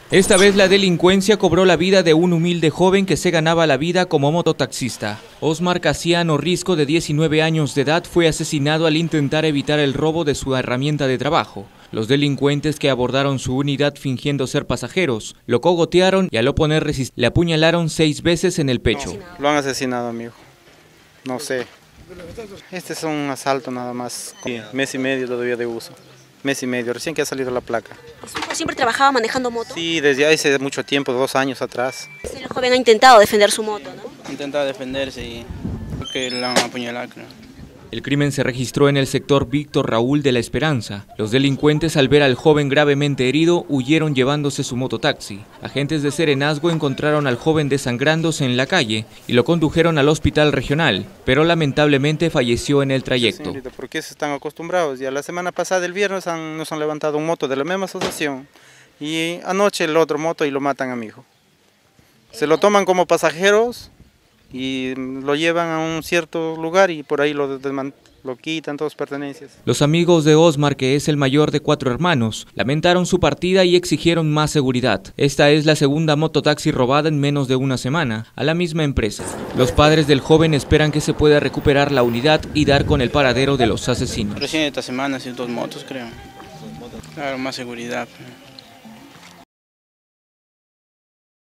Esta vez la delincuencia cobró la vida de un humilde joven que se ganaba la vida como mototaxista. Osmar Casiano Risco, de 19 años de edad, fue asesinado al intentar evitar el robo de su herramienta de trabajo. Los delincuentes que abordaron su unidad fingiendo ser pasajeros, lo cogotearon y al oponer resistencia le apuñalaron 6 veces en el pecho. No, lo han asesinado, amigo. No sé. Este es un asalto nada más. Sí, mes y medio todavía de uso. Mes y medio, recién que ha salido la placa. ¿Su hijo siempre trabajaba manejando moto? Sí, desde hace mucho tiempo, 2 años atrás. El joven ha intentado defender su moto, ¿no? Ha intentado defenderse y porque la han apuñalado, creo. El crimen se registró en el sector Víctor Raúl de la Esperanza. Los delincuentes, al ver al joven gravemente herido, huyeron llevándose su mototaxi. Agentes de Serenazgo encontraron al joven desangrándose en la calle y lo condujeron al hospital regional, pero lamentablemente falleció en el trayecto. Sí, porque se están acostumbrados. Ya la semana pasada, el viernes, nos han levantado un moto de la misma asociación y anoche el otro moto y lo matan a mi hijo. Se lo toman como pasajeros y lo llevan a un cierto lugar y por ahí lo quitan, todas pertenencias. Los amigos de Osmar, que es el mayor de 4 hermanos, lamentaron su partida y exigieron más seguridad. Esta es la segunda mototaxi robada en menos de una semana a la misma empresa. Los padres del joven esperan que se pueda recuperar la unidad y dar con el paradero de los asesinos. Recién esta semana han sido 2 motos, creo. Claro, más seguridad.